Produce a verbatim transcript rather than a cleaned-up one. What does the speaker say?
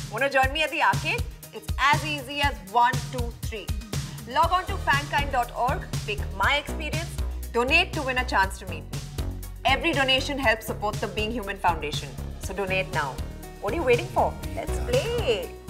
Want to join me at the arcade? It's as easy as one, two, three. Log on to fankind dot org, pick my experience, donate to win a chance to meet me. Every donation helps support the Being Human Foundation. So donate now. What are you waiting for? Let's play.